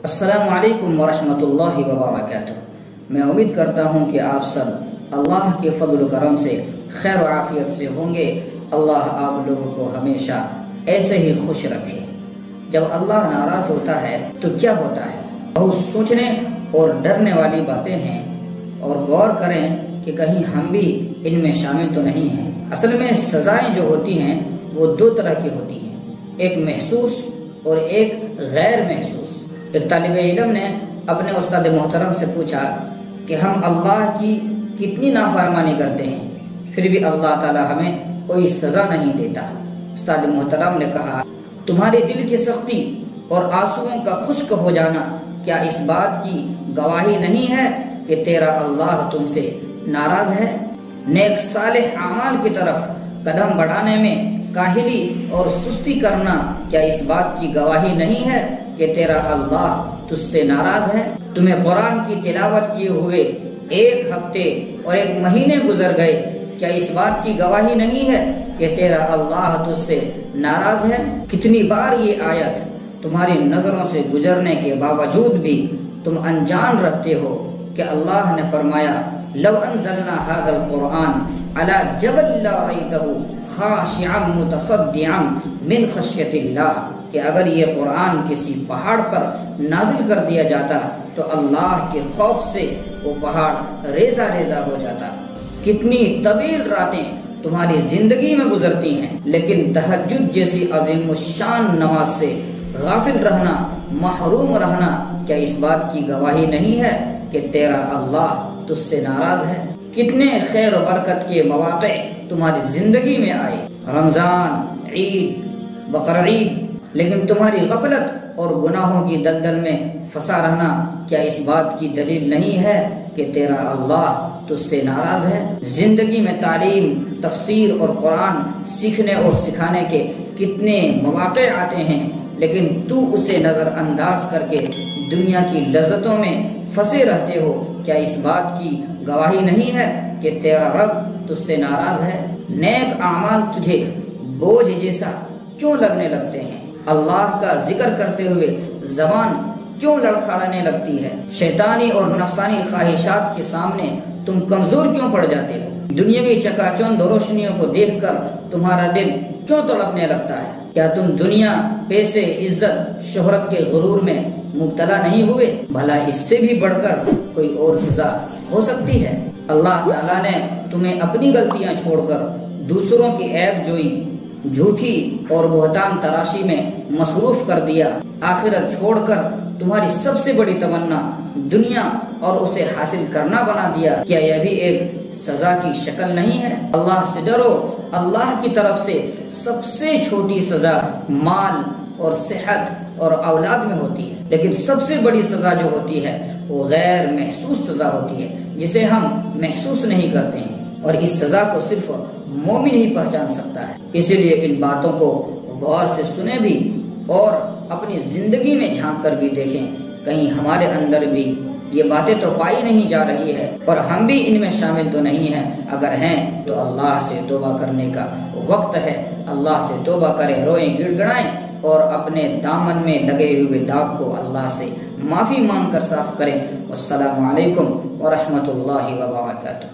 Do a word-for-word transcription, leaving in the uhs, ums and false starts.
السلام علیکم ورحمۃ اللہ وبرکاتہ۔ میں امید کرتا ہوں کہ آپ سب اللہ کے فضل و کرم سے خیر و عافیت سے ہوں گے۔ اللہ آپ لوگوں کو ہمیشہ ایسے ہی خوش رکھے۔ جب اللہ ناراض ہوتا ہے تو کیا ہوتا ہے؟ بہت سوچنے اور ڈرنے والی باتیں ہیں، اور غور کریں کہ کہیں ہم بھی ان میں شامل تو نہیں ہیں۔ اصل میں سزائیں جو ہوتی ہیں وہ دو طرح کی ہوتی ہیں، ایک محسوس اور ایک غیر محسوس۔ ایک طالب علم نے اپنے استاد محترم سے پوچھا کہ ہم اللہ کی کتنی نافرمانی کرتے ہیں پھر بھی اللہ تعالی ہمیں کوئی سزا نہیں دیتا۔ استاد محترم نے کہا، تمہارے دل کی سختی اور آنسوؤں کا خشک ہو جانا کیا اس بات کی گواہی نہیں ہے کہ تیرا اللہ تم سے ناراض ہے؟ نیک صالح اعمال کی طرف قدم بڑھانے میں کاہلی اور سستی کرنا کیا اس بات کی گواہی نہیں ہے کہ تیرا اللہ تجھ سے ناراض ہے؟ تمہیں قرآن کی تلاوت کیے ہوئے ایک ہفتے اور ایک مہینے گزر گئے، کیا اس بات کی گواہی نہیں ہے کہ تیرا اللہ تجھ سے ناراض ہے؟ کتنی بار یہ آیت تمہاری نظروں سے گزرنے کے باوجود بھی تم انجان رہتے ہو کہ اللہ نے فرمایا، لو انزلنا هذا القرآن على جبل لرأيته خاشعا متصدعا من خشیت اللہ، کہ اگر یہ قرآن کسی پہاڑ پر نازل کر دیا جاتا تو اللہ کے خوف سے وہ پہاڑ ریزہ ریزہ ہو جاتا۔ کتنی طویل راتیں تمہاری زندگی میں گزرتی ہیں، لیکن تہجد جیسی عظیم الشان نماز سے غافل رہنا، محروم رہنا کیا اس بات کی گواہی نہیں ہے کہ تیرا اللہ تجھ سے ناراض ہے؟ کتنے خیر و برکت کے مواقع تمہاری زندگی میں آئے، رمضان، عید، بقرعید، لیکن تمہاری غفلت اور گناہوں کی دلدل میں پھنسا رہنا کیا اس بات کی دلیل نہیں ہے کہ تیرا اللہ تجھ سے ناراض ہے؟ زندگی میں تعلیم، تفسیر اور قرآن سیکھنے اور سکھانے کے کتنے مواقع آتے ہیں، لیکن تو اسے نظر انداز کر کے دنیا کی لذتوں میں پھنسے رہتے ہو، کیا اس بات کی گواہی نہیں ہے کہ تیرا رب تجھ سے ناراض ہے؟ نیک اعمال تجھے بوجھ جیسا کیوں لگنے لگتے ہیں؟ اللہ کا ذکر کرتے ہوئے زبان کیوں لڑکھڑانے لگتی ہے؟ شیطانی اور نفسانی خواہشات کے سامنے تم کمزور کیوں پڑ جاتے ہو؟ دنیاوی چکا چوند روشنیوں کو دیکھ کر تمہارا دل کیوں تڑپنے لگتا ہے؟ کیا تم دنیا، پیسے، عزت، شہرت کے غرور میں مبتلا نہیں ہوئے؟ بھلا اس سے بھی بڑھ کر کوئی اور سزا ہو سکتی ہے؟ اللہ تعالیٰ نے تمہیں اپنی غلطیاں چھوڑ کر دوسروں کی عیب جوئی، جھوٹی اور بہتان تراشی میں مصروف کر دیا۔ آخرت چھوڑ کر تمہاری سب سے بڑی تمنا دنیا اور اسے حاصل کرنا بنا دیا۔ کیا یہ بھی ایک سزا کی شکل نہیں ہے؟ اللہ سے ڈرو۔ اللہ کی طرف سے سب سے چھوٹی سزا مال اور صحت اور اولاد میں ہوتی ہے، لیکن سب سے بڑی سزا جو ہوتی ہے وہ غیر محسوس سزا ہوتی ہے، جسے ہم محسوس نہیں کرتے ہیں، اور اس سزا کو صرف مومن ہی پہچان سکتا ہے۔ اسی لیے ان باتوں کو غور سے سنیں بھی اور اپنی زندگی میں جھانک کر بھی دیکھیں، کہیں ہمارے اندر بھی یہ باتیں تو پائی نہیں جا رہی ہے اور ہم بھی ان میں شامل تو نہیں ہیں۔ اگر ہیں تو اللہ سے توبہ کرنے کا وقت ہے۔ اللہ سے توبہ کریں، روئیں، گڑ گڑائیں اور اپنے دامن میں لگے ہوئے داغ کو اللہ سے معافی مانگ کر صاف کریں۔ والسلام علیکم ورحمۃ اللہ وبرکاتہ۔